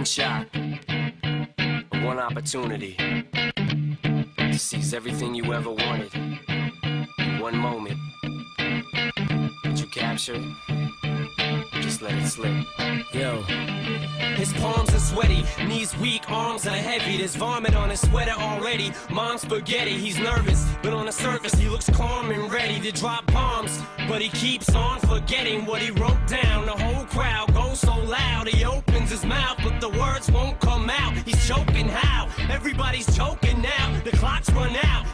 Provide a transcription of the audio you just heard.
one shot, one opportunity to seize everything you ever wanted in one moment. Did you capture it? Just let it slip. Yo. His palms are sweaty, knees weak, arms are heavy. There's vomit on his sweater already. Mom's spaghetti, he's nervous, but on the surface he looks calm and ready to drop bombs. But he keeps on forgetting what he wrote down. The whole crowd goes so loud, he opens his mouth, but the words won't come out. He's choking how? Everybody's choking now. The clock's run out.